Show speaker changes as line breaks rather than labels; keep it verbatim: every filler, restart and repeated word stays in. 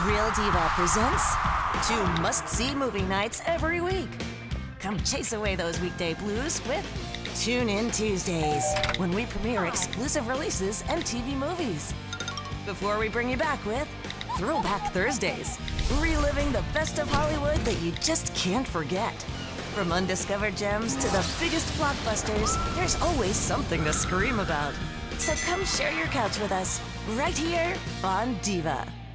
Real Diva presents two must-see movie nights every week. Come chase away those weekday blues with Tune In Tuesdays, when we premiere exclusive releases and T V movies. Before we bring you back with Throwback Thursdays, reliving the best of Hollywood that you just can't forget. From undiscovered gems to the biggest blockbusters, there's always something to scream about. So come share your couch with us, right here on DIVA.